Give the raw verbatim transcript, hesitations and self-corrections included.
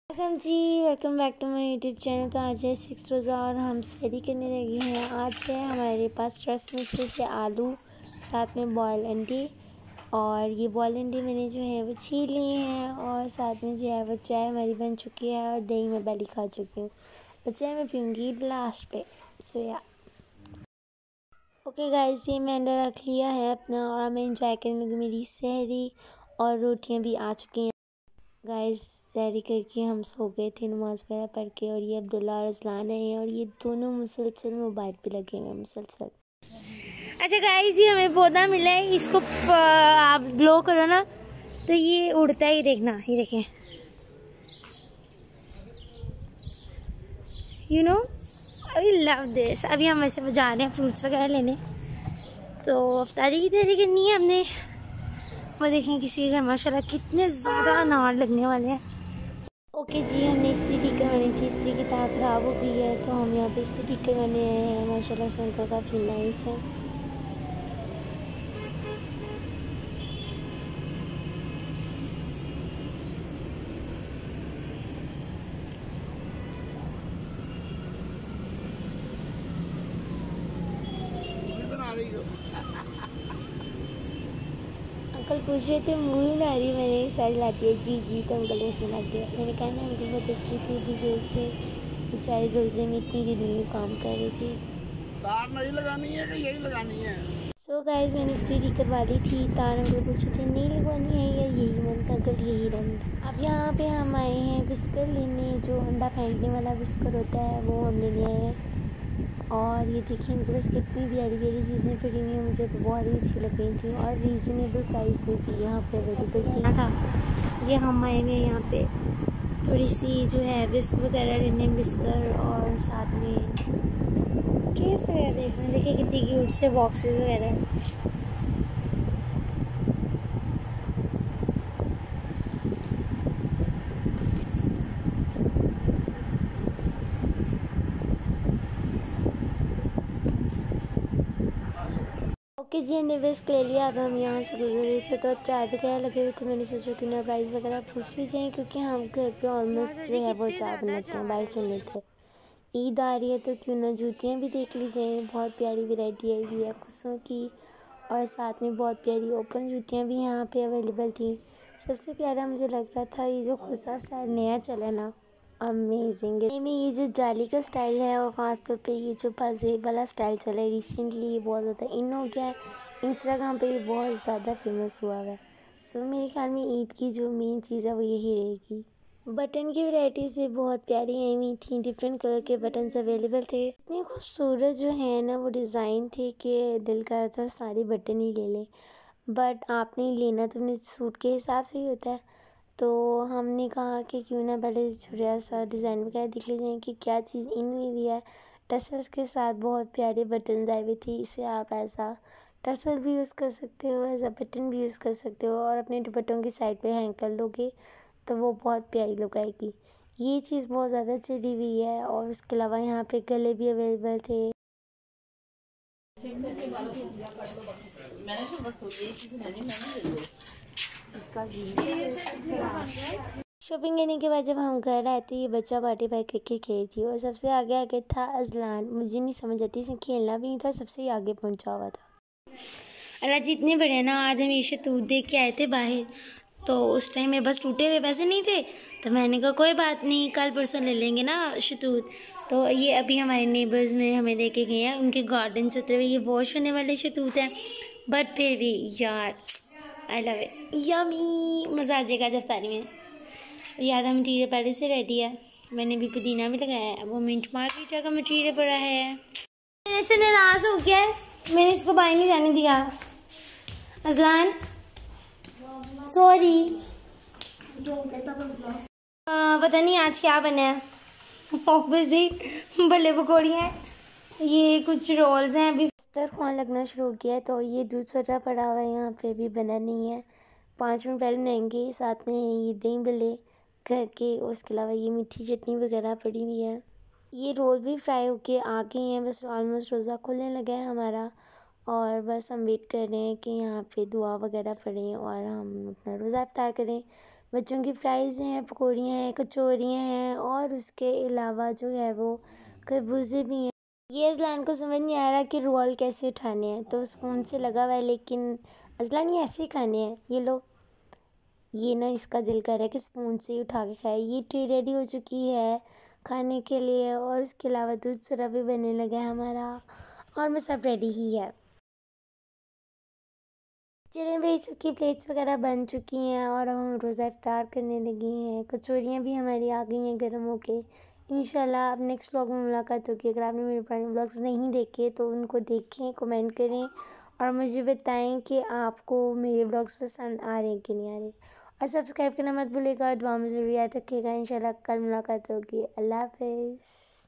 असम जी, welcome back to my YouTube channel. तो आज है सिक्स रोज़ा और हम सैरी करने लगे हैं। आज है हमारे पास ट्रस्ट में से आलू, साथ में बॉयल अंडे, और ये बॉयल अंडे मैंने जो है वो छील लिए हैं, और साथ में जो है वो चाय हमारी बन चुकी है और दही मैं पहले खा चुकी हूँ, और चाय मैं पीऊँगी लास्ट पे। सो या ओके गाइस, ये मैंने रख लिया है अपना, और मैं इंजॉय करने लगी मेरी सहरी, और रोटियाँ भी आ चुकी हैं। गाइस सहरी करके हम सो गए थे नमाज़ वगैरह पढ़ के, और ये अब्दुल्ला और अज़लान है, और ये दोनों मुसलसल मोबाइल पे लगे हुए हैं मुसलसल। अच्छा गाइस, ये हमें पौधा मिला है, इसको आप ब्लो करो ना तो ये उड़ता ही, देखना ये देखें, you know I love this. अभी हम वैसे जा रहे हैं फ्रूट्स वगैरह लेने, तो अफ्तारी की तैयारी करनी है हमने। वो देखें किसी के घर माशाल्लाह कितने ज़्यादा अनार लगने वाले हैं। ओके जी, हमने इस्त्री ठीक करवानी थी, इस्त्री की तार ख़राब हो गई है, तो हम यहाँ पे इस्त्री ठीक करवाने आए हैं। माशाल्लाह से अंकल काफ़ी नाइस है। अंकल पूछ रहे थे मूवी ला रही, मैंने साड़ी ला दी है। जी जी, तो अंकल ने सुना दिया। मैंने कहा ना अंकल बहुत अच्छी थी, बुजुर्ग थे बेचारे, रोज़े में इतनी गर्मी में काम कर रहे थे। तार नहीं लगानी है कि यही लगानी है? सो so गाइस, मैंने इस्त्री ठीक करवा ली थी। तार अंकल पूछे थे नहीं लगवानी है या यही, मैंने कहा अंकल यही रंग। अब यहाँ पे हम आए हैं बिस्कर लेने, जो अंडा फेंटने वाला बिस्कर होता है वो हम लेने आए हैं। और ये देखिए इनके पास कितनी प्यारी प्यारी चीज़ें पड़ी हुई हैं, मुझे तो बहुत ही अच्छी लग रही थी, और रीज़नेबल प्राइस में भी यहाँ पे अवेलेबल थी। था ये हम आए हुए यहाँ पे थोड़ी सी जो है बिस्क वगैरह लेने, बिस्कर और साथ में केस वगैरह देखने। देखिए कितनी क्यूट से बॉक्सेस वगैरह। ओके जी, हमने बिस्क ले लिया। अब हम यहाँ से गुजर रहे थे तो चाय वगैरह लगे हुए थे, मैंने सोचा कि ना प्राइस वगैरह पूछ ली जाए, क्योंकि हम घर पे ऑलमोस्ट जो है वो चाय बनाते हैं, बाहर से नहीं थे। ईद आ रही है तो क्यों ना जूतियाँ भी देख ली जाएँ। बहुत प्यारी वैरायटी आई हुई है खुसों की, और साथ में बहुत प्यारी ओपन जूतियाँ भी यहाँ पे अवेलेबल थी। सबसे प्यारा मुझे लग रहा था ये जो खुसा स्टाइल नया चला ना, अमेजिंग है। में ये जो जाली का स्टाइल है, और ख़ास तौर पे ये जो बाजे वाला स्टाइल चला है रिसेंटली, ये बहुत ज़्यादा इन हो गया है। इंस्टाग्राम पे ये बहुत ज़्यादा फेमस हुआ है। सो मेरे ख्याल में ईद की जो मेन चीज़ है वो यही रहेगी। बटन की वैराइटीज़ भी बहुत प्यारी आई हुई थी, डिफरेंट कलर के बटन्स अवेलेबल थे। इतने खूबसूरत जो है ना वो डिज़ाइन थे कि दिल कर रहा था सारे बटन ही ले लें, बट आपने लेना तो अपने सूट के हिसाब से ही होता है। तो हमने कहा कि क्यों ना पहले छोटा सा डिज़ाइन वगैरह देख लीजिए कि क्या चीज़ इन हुई हुई है। टसल्स के साथ बहुत प्यारे बटन आए हुए थे, इसे आप ऐसा टसल भी यूज़ कर सकते हो, ऐसा बटन भी यूज़ कर सकते हो, और अपने दुपट्टों की साइड पे हैंग कर लोगे तो वो बहुत प्यारी लुक आएगी। ये चीज़ बहुत ज़्यादा चली हुई है, और उसके अलावा यहाँ पे गले भी अवेलेबल थे। शॉपिंग करने के बाद जब हम घर आए तो ये बच्चा पार्टी भाई क्रिकेट खेल थी, और सबसे आगे आगे था अज़लान। मुझे नहीं समझ आती, इसे खेलना भी नहीं था, सबसे ही आगे पहुंचा हुआ था। अल्लाह जी इतने बड़े ना, आज हम ये शतूत देख के आए थे बाहर, तो उस टाइम मेरे पास टूटे हुए पैसे नहीं थे, तो मैंने कहा कोई बात नहीं, कल परसों ले लेंगे ना शतूत। तो ये अभी हमारे नेबर्स में हमें दे के गए हैं, उनके गार्डन से उतरे हुए, ये वॉश होने वाले शतूत हैं, बट फिर भी यार आई लव इट, यमी, मज़ा आ जाएगा जब तारी में। यार हम मटीरियल पहले से रेडी है, मैंने भी पुदीना भी लगाया है, वो मिंट मार्केट का मटीरियल पड़ा है। मेरे से नाराज़ हो गया है, मैंने इसको बाहर नहीं जाने दिया। अज़लान सॉरी, पता नहीं आज क्या बना है, ऑब्वियसली भले पकौड़ियाँ हैं, ये कुछ रोल्स हैं। अभी दस्तरखान लगना शुरू हो गया है, तो ये दूध सोडा पड़ा हुआ है यहाँ पे, भी बना नहीं है, पाँच मिनट पहले बनाएंगे। साथ में ये दही भल्ले घर के, और उसके अलावा ये मीठी चटनी वगैरह पड़ी हुई है। ये रोल भी फ्राई होके आ गए हैं, बस ऑलमोस्ट रोज़ा खुलने लगा है हमारा, और बस हम वेट कर रहे हैं कि यहाँ पे दुआ वगैरह पढ़ें और हम अपना रोज़ा इफ्तार करें। बच्चों की फ्राइज़ हैं, पकौड़ियाँ हैं, कचौरियाँ हैं और उसके अलावा जो है वो खरबूजे भी हैं। ये अज़लान को समझ नहीं आ रहा कि रोल कैसे उठाने हैं, तो स्पून से लगा हुआ है, लेकिन अज़लान ये ऐसे ही खाने हैं। ये लो, ये ना इसका दिल कर रहा है कि स्पून से ही उठा के खाए। ये ट्रे रेडी हो चुकी है खाने के लिए और उसके अलावा दूध सोडा भी बनने लगा है हमारा और मैं सब रेडी ही है। चलें भाई, सबकी प्लेट्स वगैरह बन चुकी हैं और अब हम रोज़ा इफ्तार करने लगे हैं। कचौरियाँ भी हमारी आ गई हैं गर्म होके। इंशाल्लाह अब नेक्स्ट व्लॉग में मुलाकात होगी। अगर आपने मेरे पुराने व्लॉग्स नहीं देखे तो उनको देखें, कमेंट करें और मुझे बताएं कि आपको मेरे व्लॉग्स पसंद आ रहे हैं कि नहीं आ रहे। और सब्सक्राइब करना मत भूलिएगा, दुआ में ज़रूर याद रखिएगा। इंशाल्लाह कल मुलाकात होगी। अल्लाह हाफ़िज़।